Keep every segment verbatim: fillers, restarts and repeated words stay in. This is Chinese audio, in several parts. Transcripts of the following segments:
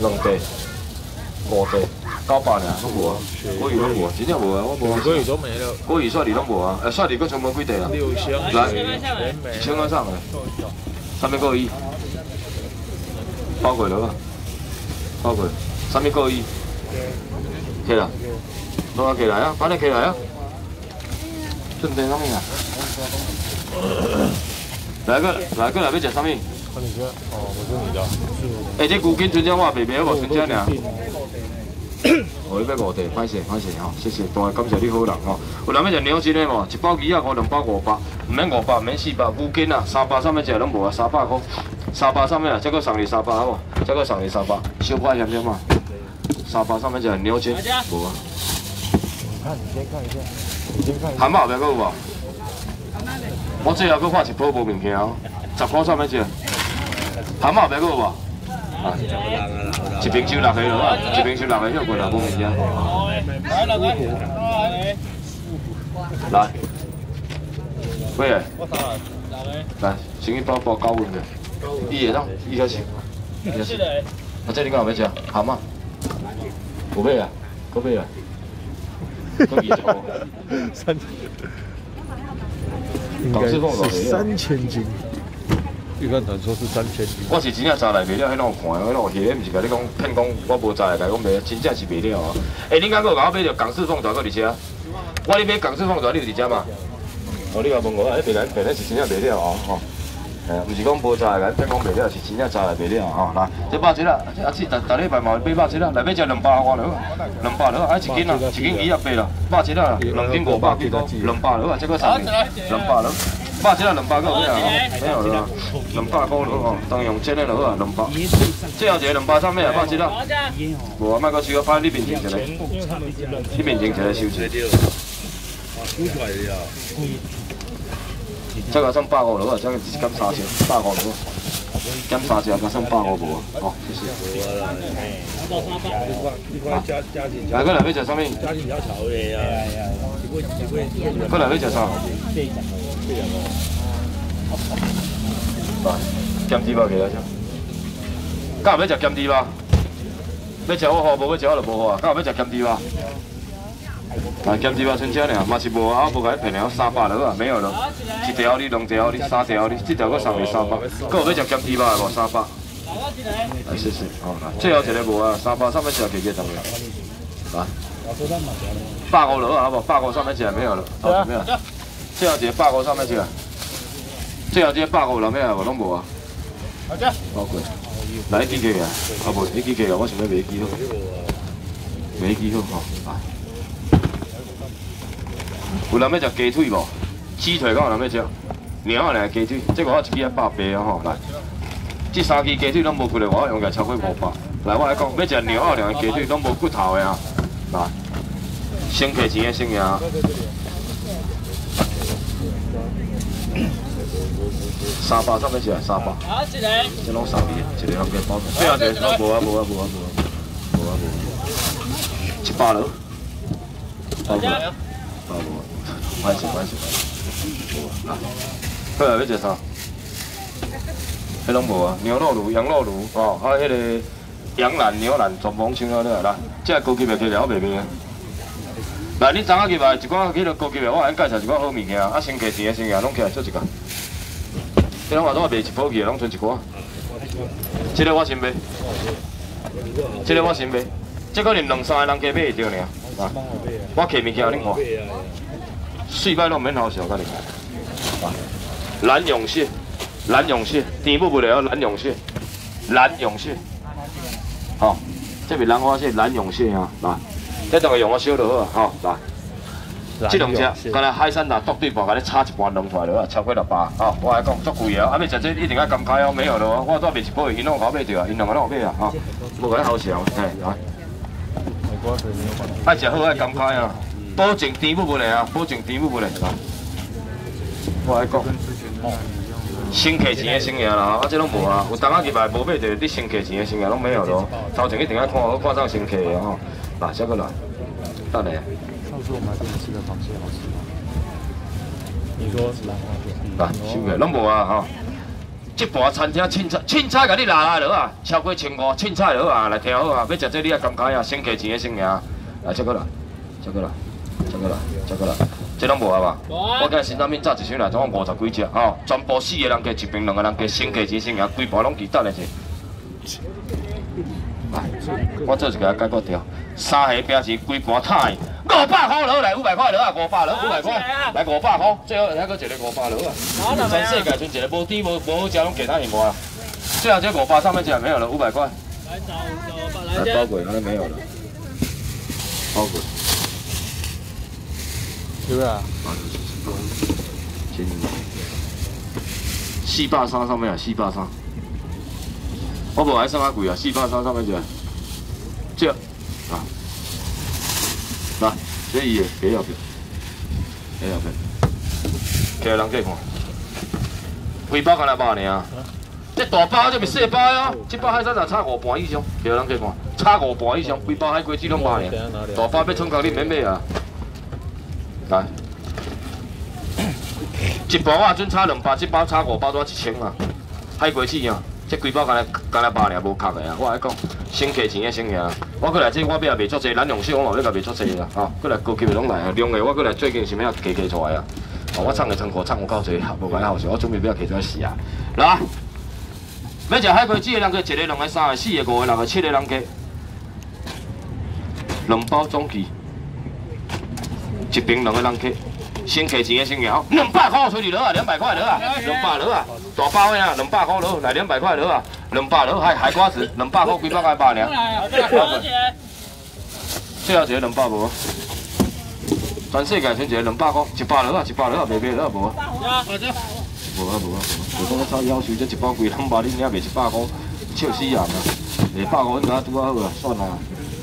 两地、五地、九百尔，拢无啊。国语拢无，真正无啊，我无。 国语都没了。 国语刷你拢无啊，呃，刷你个全部几地啊？ 六箱。 来，一千个上的，三百个亿，包过了啊，包过，三百个亿，起啦，攞下起来啊，把你起来啊，准备啥物啊？来个，来个来要食啥物？ 看你家，哦，我是你的。 哎，这牛筋春江我袂卖，我春江尔。哦，你要五地，歹势歹势吼，谢谢，多感谢你好人吼。有人要食牛筋的无？一包鸡啊，五两包五百，唔免五百，唔免四百，牛筋啊，三百上面食拢无啊，三百块，三百上面啊，再个送你三百好无？再个送你三百，小派嫌嫌嘛？三百上面食牛筋，无啊。 你看，你先看一下，你先看一下。 汉堡要搁有无？我最后搁看一包无物件哦，十块上面食。汉堡要搁有无？啊，一瓶收六个了啊，一瓶收六个，休困啊，无物件。来，几个？来，先去包包九份的，伊会当，伊遐是，伊遐是。啊，这你讲有要食？蛤蟆？有买啊？搁买啊？搁二十块。 三，应该是三千斤。预算传说是三千斤。 我是真正查来袂了，迄种看，迄种戏，毋是甲你讲骗讲，我无查来甲讲袂，真正是袂了啊！哎，恁敢搁甲我买着港式凤爪搁伫遮？我咧买港式凤爪，你有伫遮嘛？哦，你甲问我，迄别来别来是真正袂了哦，吼。哎，毋是讲无查来，骗讲袂了，是真正查来袂了吼。来，这百七啦，阿姊逐逐礼拜嘛买百七啦，来要食两百外落，两百落，啊一斤啊，一斤二十八啦，百七啦，两斤五百几多，两百落啊，这个三两百落。百只啊，两百个有咩啊？没有了，两百块了哦，当用煎的就好啊，两百。最后一个两百上面啊，百只啊。无啊，莫搁收啊，拍你面前一个，你面前一个收钱。收出来了。这个算百五了啊，这个减三千，百五了。减三千，加算百五无啊？哦，谢谢。来，过来要食啥物？家境比较潮的啊。过来要食啥？来，咸猪肉起来食。敢有要食咸猪肉？要食我好，无要食我就无好啊。敢有要食咸猪肉？来，咸猪肉剩这尔，嘛是无啊，无甲你骗了，三百了啊，没有了。一条你，两条你，三条你，这条搁送你三百。搁有要食咸猪肉的无？三百。来，谢谢。好，来，最后一个无啊，三百上面食几个重要？来。百五了啊，好不？百五上面食没有了，哦，没有。最后一个百五上面食。最后这百五有咩啊？无拢无啊。好的。包过。来机器啊，啊无，你机器啊，我想要卖机好。卖机好吼，来。有人要食鸡腿无？鸡腿敢有人要食？猫啊，鸡腿，这个我一支一百八啊吼，来。这三支鸡腿拢无骨的，我用价超过五百。来，我来讲，要食猫啊，两个鸡腿拢无骨头的啊，来。先客钱的先赢。三百上面是啊，三百。好，一个。这拢三个，一个两个包。最后一个，无啊无啊无啊无啊无啊无。一百了。好无？好无？歹势歹势歹势。无啊。过来要食啥？迄拢无啊，牛肉炉、羊肉炉，哦，啊，迄个羊腩、牛腩全部清了了来，这高级的起来我卖卖啊。来，你昨仔入来一寡迄个高级的，我来介绍一寡好物件，啊，先客钱的先赢，拢起来做一个。这拢话拢卖一包去，拢剩一寡。这个我先卖，这个我先卖，这可能两三个人加买会着尔。啊，我摕物件恁看，水摆拢免好笑，甲你看。啊，蓝涌蟹，蓝涌蟹，甜不不了，蓝涌蟹，蓝涌蟹。好，这边兰花蟹，蓝涌蟹啊，来。这两个用我烧就好啊，吼，来，这两只，刚才海产拿剁对半，甲你炒一盘弄出来就啊，超过六百，吼，我来讲足贵啊，啊，要食这一定要甘开哦，没有了哦，我再卖一包，因拢甲我买着啊，因两个拢有买啊，吼，无甲你好笑，嘿，来，爱食好爱甘开啊，保证甜不不的啊，保证甜不不的，来，我来讲。先客钱的先赢啦，啊，这拢无啊，有当仔入来无买着，你先客钱的先赢拢没有咯，头前一定要看好看上先客的吼。来，下个来，等下。 上次我们还跟你吃的螃蟹好吃吗？你说是兰花蟹。 来，收起，拢无啊吼。 一盘餐厅凊彩凊彩甲你拿来落啊，超过千五凊彩落啊，来听好啊！要食这你也感觉啊，先给钱的先赢，来接过来，接过来，接过来，接过来，这拢无啊吧？我今日新产品炸一箱来，总共五十几只吼，全部四个人加一瓶，两个人加先给钱先赢，规盘拢记等下者。来，我做一个解决掉，三盒饼是规盘摊的。 五百块落来，五百块落啊，五百落，五百块，来五百块，最后还佫一个五百落啊！全世界剩一个无甜无无好食，拢其他另外啊。最后这五百上面讲没有了，五百块。来找找来包鬼，那没有了，包鬼。 对不对啊？ 千四百三上面啊，四百三。我无爱算较贵啊，四百三上面一个，这啊。 来，这伊个几药片，几药片，其他人计看，规包干来百尔，这大包这咪小包哦，这包海产才差五盘以上，其他人计看，差五盘以上，规包海龟只拢百尔，大包要创工你免买啊，来，一包我准差两百，这包差五包多一千啊，海龟子啊。 这规包干来干来百尔无壳的啊！我来讲，先价钱的先赢。我过来这我要卖足济，咱用小我嘛要甲卖足济啦，吼！过来高级的拢来，量的我过来最近是要加加出来啊！哦，我创的仓库创有够济，无解好势，我准备要加出来死啊！来，要食海龟子的人加一个、两个、三个、四个、五个、六个、七个人加，两包总计，一瓶两个人加。 先给钱的先赢，两百块出去了啊，两百块了啊，两百了啊，大包的啊，两百块了，来两百块了啊，两百了，还海瓜子，两百块几百块百两。最后一个两百无，全世界剩一个两百块，一百了啊，一百了啊，卖卖了啊无。无啊无啊无啊，就讲照要求，这一包贵两百，恁遐卖一百块，笑死人啊！卖百块，咱拄啊好啊，算啦。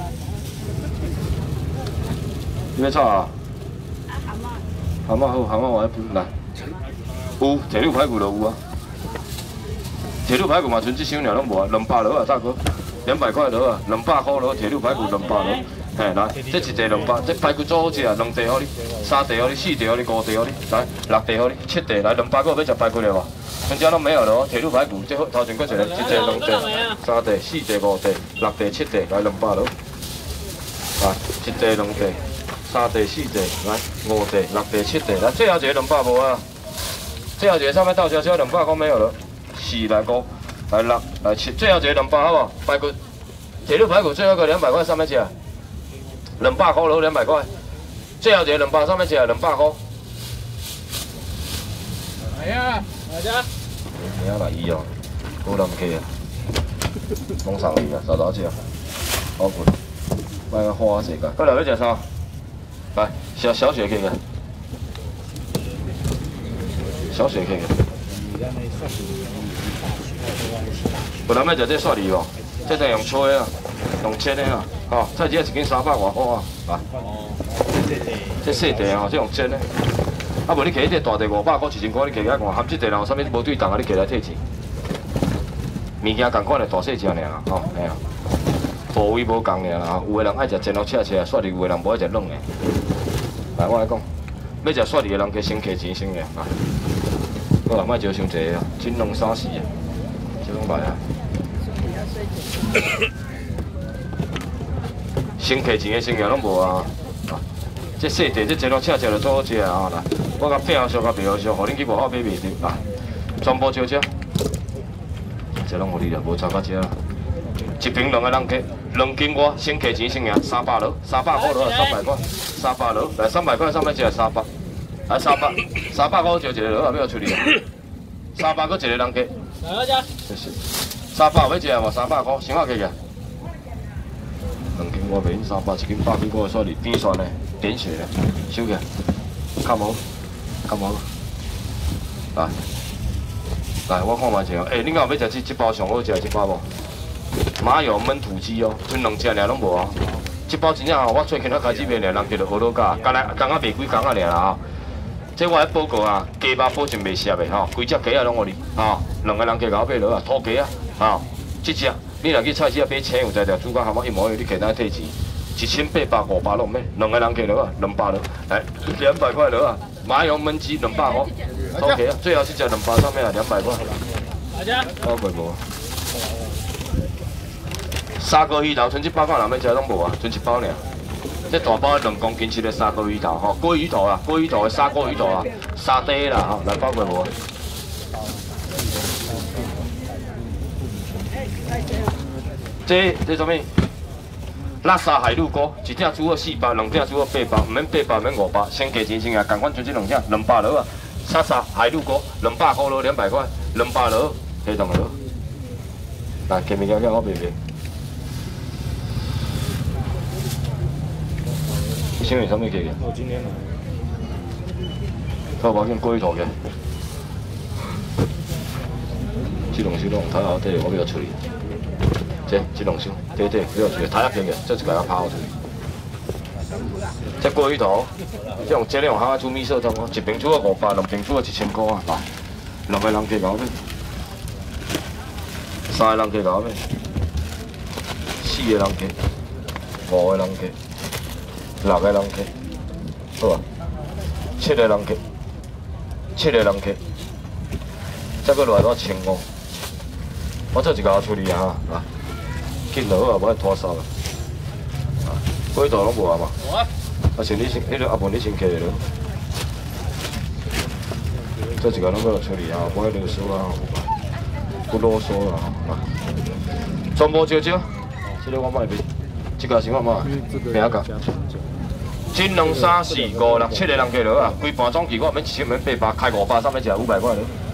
你要炒啊？ 蛤蟆好，蛤蟆我来来，有铁六排骨就有啊，铁六排骨嘛，剩这箱尔拢无啊，两百落啊，大哥，两百块落啊，两百块落，铁六排骨两百落，嘿，来，这一地两百，这排骨做好食啊，两地好你，三地好你，四地好你，五地好你，来，六地好你，七地来，两百个要食排骨了无？剩下拢没有了哦，铁六排骨，这头前搁一个，一地两地，三地、四地、五地、六地、七地，来两百落，来，一地两地。 三地、四地，来五地、六地、七地，来最后一个两百无啊！最后一个上面倒销销两百块没有了，四来五来六来七，最后一个两百好不好？排骨，铁路排骨最后一个两百块上面吃，两百块了两百块，最后一个两百上面吃两百块。来呀，来家。你要来伊哦，高人客啊，拢送你啊，早早吃，好贵，卖个花世界。过来要食啥？ 来，小小雪 K 个，小雪 K 个。本来要食这蒜梨哦，这是用吹啊，用切的啊，吼，菜只一斤三百外块啊，来。这细地哦，这用切的。啊，无你摕这大地五百块、一千块，你摕起来看，含这地人有啥物无对档啊？你摕来退钱。物件共款的大细只尔啦，吼，嘿啊。 部位无共尔啦，有个人爱食煎肉切切，蒜梨；有个人无爱食软的。来，我来讲，要食蒜梨的人加先摕钱先个，来，好啦，莫招伤济啊，金龙三四啊，这拢来啊。先摕钱的先个拢无啊，这细地这煎肉切切就做好食啊，来，我甲饼烧甲袂好烧，互恁去外口买袂着，来，全部招食，这拢互你啦，无差较食啦。 一瓶两个人加，两斤我先摕钱先赢，三百落，三百块落，三百块，三百落，来三百块上面一个三百，来三百，三百块就一个落，要处理，三百个一个人加，来家，三百要食无？三百块，想啊加个，两斤我卖三百，一斤百几块算哩，边蒜的，点血的，收起来，看无，看无，来，来我看卖一下，诶，恁敢有要食这这包上好食这包无？ 麻油焖土鸡哦，剩两只尔拢无啊。这包真正吼，我最近才开始卖尔，人叫做学老家，刚来刚啊卖几工啊尔啦吼。这我来报告啊，鸡肉保证袂涩的吼，规只鸡啊拢互你吼，两个人加搞买落啊，土鸡啊吼，这只你若去菜市啊买青有在条，主角含我一模一样，你给咱退钱，一千八百五百拢买，两个人加落啊，两百落，来两百块落啊，麻油焖鸡两百块，土鸡啊，最后是只两百上面啊，两百块。 包过无？三个鱼头，剩一百块人要食拢无啊，剩一包尔。这大包两公斤一个三个鱼头吼，锅鱼头啊，锅鱼头的砂锅鱼头啊，沙底啦吼，来包过无？这这什么？垃圾海陆锅，一鼎煮好四百，两鼎煮好八百，唔免八百，唔免五百，先价钱先啊，共款就这两鼎，两百落啊。沙沙海陆锅，两百块落两百块，两百落黑糖落。来，见面见面，我卖卖。你想用什么价钱？我今天来。淘宝先过一头嘅。这两箱拢睇下底，我比较处理。这这两箱，对对，比较处理，睇下边嘅，这一个要抛出去。这过鱼头，这种这种哈煮米色汤哦，一瓶煮个五百，两瓶煮个一千块啊！来，两个人计搞咩？三个人计搞咩？四个人计，五个人计，六个人计，好啊，七个人计，七个人计，再搁落来多千五。我这一个处理啊，啊，紧落啊，无爱拖梢啦。啊，过鱼头拢无啊嘛？无啊。啊，像你先，迄个阿文你先客咯。这一个拢要处理啊，无爱啰嗦啊，不啰嗦啦，啊，全部少少，这个我卖卖，这个是我卖，平价。一两三四五六七个人计落啊，规盘总计我免一千免八百，开五百三百只五百块咯。